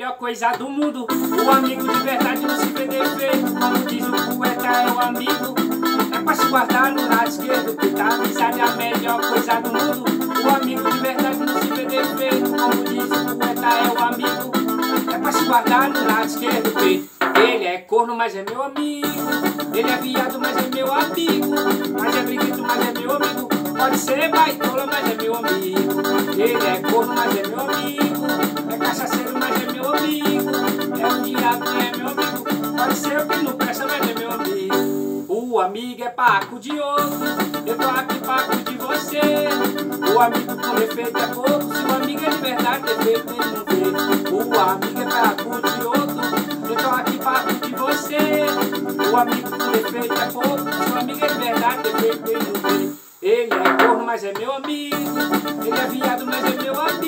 melhor coisa do mundo. O amigo de verdade não se vê defeito. Como diz o poeta, é o amigo. É pra se guardar no lado esquerdo, porque a amizade é a melhor coisa do mundo. O amigo de verdade não se vê defeito. Como diz o poeta, é o amigo. É pra se guardar no lado esquerdo, porque ele é corno, mas é meu amigo. Ele é viado, mas é meu amigo. Mas é briguento, mas é meu amigo. Pode ser baitola, mas é meu amigo. Ele é corno, mas é meu amigo. É cachaceiro, mas é meu amigo. É um diabo, mas é meu amigo. Pode ser o que não presta, mas é meu amigo. O amigo é paco de outro. Eu tô aqui paco de você. O amigo com defeito é pouco. Se o amigo é de verdade, defeito ele não vê. O amigo é paco de outro. Eu tô aqui paco de você. O amigo com defeito é pouco. Se o amigo é de verdade, defeito ele não vê. Ele é corno, mas é meu amigo. Ele é viado, mas é meu amigo.